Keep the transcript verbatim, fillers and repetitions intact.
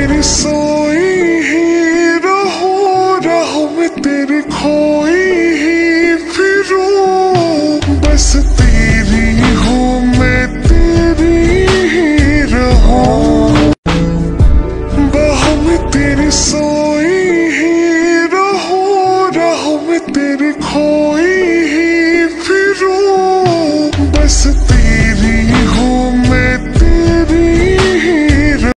तेरी सोई ही रहूं, राहों में तेरी खोई ही फिरूं। बस तेरी हूँ मैं, तेरी ही रहूं। बाहों में तेरी सोई ही रहूं, राहों में तेरी खोई